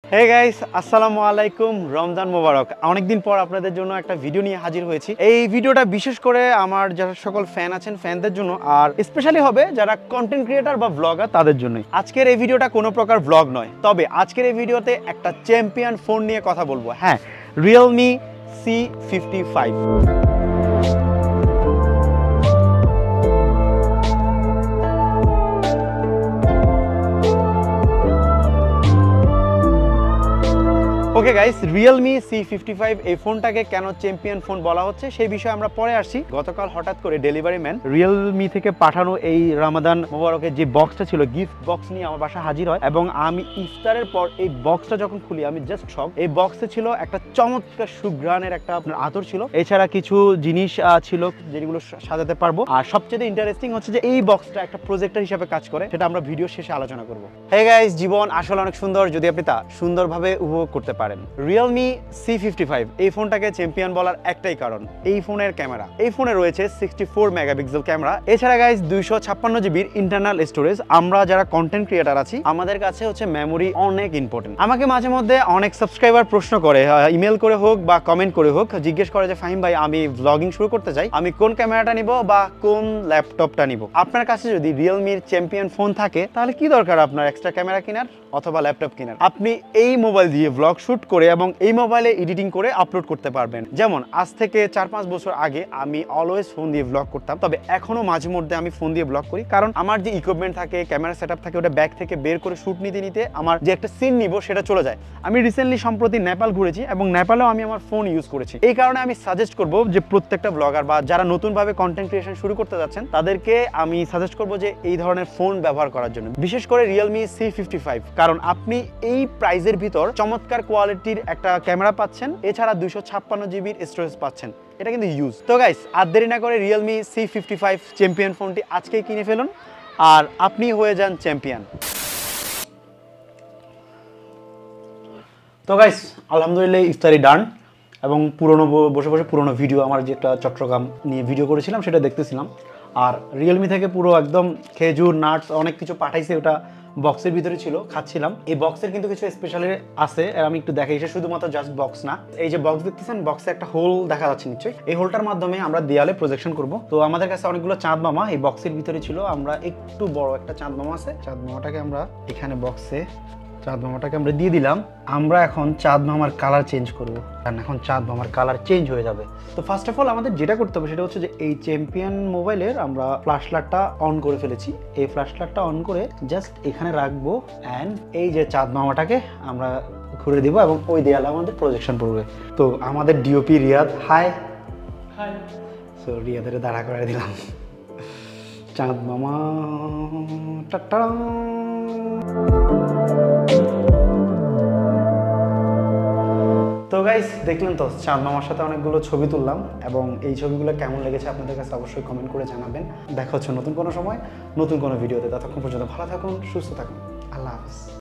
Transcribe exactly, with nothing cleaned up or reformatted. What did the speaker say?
Hey guys, আসসালামু আলাইকুম, রমজান মোবারক। অনেকদিন পর আপনাদের জন্য একটা ভিডিও নিয়ে হাজির হয়েছি। এই ভিডিওটা বিশেষ করে আমার যারা সকল ফ্যান আছেন ফ্যানদের জন্য, আর স্পেশালি হবে যারা কন্টেন্ট ক্রিয়েটার বা ব্লগার তাদের জন্যই। আজকের এই ভিডিওটা কোনো প্রকার ব্লগ নয়, তবে আজকের এই ভিডিওতে একটা চ্যাম্পিয়ন ফোন নিয়ে কথা বলবো। হ্যাঁ, Realme C fifty five. Okay guys, Realme C fifty five এই ফোনটাকে কেন চ্যাম্পিয়ন ফোন বলা হচ্ছে সেই বিষয়ে আমরা পরে আসছি। গতকাল হঠাৎ করে ডেলিভারি ম্যান রিয়েলমি থেকে পাঠানো এই রমাদান মোবারকের যে বক্সটা ছিল, গিফট বক্স নিয়ে আমার বাসা হাজির হয় এবং আমি ইফতারের পর এই বক্সটা যখন খুলি আমি জাস্ট শক। এই বক্সে ছিল একটা চমৎকার সুঘ্রাণের একটা আপনার আতর ছিল, এছাড়া কিছু জিনিস ছিল যেগুলো সাজাতে পারবো। আর সবচেয়ে ইন্টারেস্টিং হচ্ছে যে এই বক্সটা একটা প্রজেক্টর হিসেবে কাজ করে, সেটা আমরা ভিডিও শেষে আলোচনা করবো। হে গাইস, জীবন আসলে অনেক সুন্দর যদি আপনি তা সুন্দরভাবে উপভোগ করতে পারেন। রিয়েলমি সি ফিফটি ফাইভ এই ফোনটাকে চ্যাম্পিয়ন বলার একটাই কারণ, এই ফোনের ক্যামেরা। এই ফোনে রয়েছে সিক্সটি ফোর মেগাপিক্সেল ক্যামেরা, এছাড়া গাইস দুইশো ছাপ্পান্ন জিবির ইন্টারনাল স্টোরেজ। আমরা যারা কন্টেন্ট ক্রিয়েটার আছি আমাদের কাছে হচ্ছে মেমোরি অনেক ইম্পর্টেন্ট। আমাকে মাঝে মধ্যে অনেক সাবস্ক্রাইবার প্রশ্ন করে, ইমেল করে হোক বা কমেন্ট করে হোক, জিজ্ঞেস করে যে ফাহিম ভাই, আমি ব্লগিং শুরু করতে চাই, আমি কোন ক্যামেরাটা নিব বা কোন ল্যাপটপটা নিব। আপনার কাছে যদি রিয়েলমির চ্যাম্পিয়ন ফোন থাকে তাহলে কি দরকার আপনার এক্সট্রা ক্যামেরা কেনার অথবা ল্যাপটপ কেনার? আপনি এই মোবাইল দিয়ে ব্লগ শুট করে এবং এই মোবাইলে এডিটিং করে আপলোড করতে পারবেন। যেমন আজ থেকে চার পাঁচ বছর আগে আমি অলওয়েজ ফোন দিয়ে ব্লগ করতাম, তবে এখনো মাঝে মধ্যে আমি ফোন দিয়ে ব্লগ করি, কারণ আমার যে ইকুইপমেন্ট থাকে, ক্যামেরা সেটআপ থাকে, ওটা ব্যাগ থেকে বের করে শুট নিতে নিতে আমার যে একটা সিন নিব সেটা চলে যায়। আমি রিসেন্টলি সম্প্রতি নেপাল ঘুরেছি এবং নেপালেও আমি আমার ফোন ইউজ করেছি। এই কারণে আমি সাজেস্ট করব যে প্রত্যেকটা ব্লগার বা যারা নতুনভাবে কন্টেন্ট ক্রিয়েশন শুরু করতে যাচ্ছেন তাদেরকে আমি সাজেস্ট করব যে এই ধরনের ফোন ব্যবহার করার জন্য, বিশেষ করে রিয়েলমি সি ফিফটি ফাইভ, কারণ আপনি এই প্রাইজের ভিতর চমৎকার কোয়ালিটির একটা ক্যামেরা পাচ্ছেন, এছাড়া দুইশো ছাপ্পান্ন জিবির স্টোরেজ পাচ্ছেন। এটা কিন্তু ইউজ। তো গাইস, আর দেরি না করে Realme C fifty five champion ফোনটি আজকেই কিনে ফেলুন আর আপনি হয়ে যান চ্যাম্পিয়ন। তো গাইস, আলহামদুলিল্লাহ ইফতারি ডান এবং পুরনো বসে বসে পুরনো ভিডিও, আমার যে একটা চট্টগ্রাম নিয়ে ভিডিও করেছিলাম সেটা দেখতেছিলাম। আর রিয়েলমি থেকে পুরো একদম খেজুর নাটস অনেক কিছু পাঠাইছে, ওটা বক্সের ভিতরে ছিল, খাচ্ছিলাম। এই বক্সের কিন্তু কিছু স্পেশালি আছে, আর আমি একটু দেখাই। এটা শুধুমাত্র জাস্ট বক্স না, এই যে বক্স দেখতেছেন, বক্সে একটা হোল দেখা যাচ্ছে নিশ্চয়ই। এই হোলটার মাধ্যমে আমরা দেয়ালে প্রজেকশন করব। তো আমাদের কাছে অনেকগুলো চাঁদ মামা এই বক্সের ভিতরে ছিল, আমরা একটু বড় একটা চাঁদ মামা আছে, চাঁদ মামাটাকে আমরা এখানে বক্সে চাঁদ মামাটাকে আমরা দিয়ে দিলাম। আমরা এখন চাঁদ মামার কালার চেঞ্জ করব, কারণ এখন চাঁদ মামার কালার চেঞ্জ হয়ে যাবে। তো ফার্স্ট অফ অল আমাদের যেটা করতে হবে সেটা হচ্ছে যে এই চ্যাম্পিয়ন মোবাইলের আমরা ফ্ল্যাশ লাইটটা অন করে ফেলেছি। এই ফ্ল্যাশ লাইটটা অন করে জাস্ট এখানে রাখবো অ্যান্ড এই যে চাঁদ মামাটাকে আমরা ঘুরে দিব এবং ওই দেয়ালে আমাদের প্রজেকশন পড়বে। তো আমাদের DOP Riyad, hi hi. So রিয়াদের দাঁড়া করে দিলাম চাঁদ মামা। টাটা। তো গাইস, দেখলেন তো চাঁদ মামার সাথে অনেকগুলো ছবি তুললাম এবং এই ছবিগুলো কেমন লেগেছে আপনাদের কাছে অবশ্যই কমেন্ট করে জানাবেন। দেখা হচ্ছে নতুন কোনো সময় নতুন কোনো ভিডিওতে। ততক্ষণ পর্যন্ত ভালো থাকুন, সুস্থ থাকুন, আল্লাহ হাফেজ।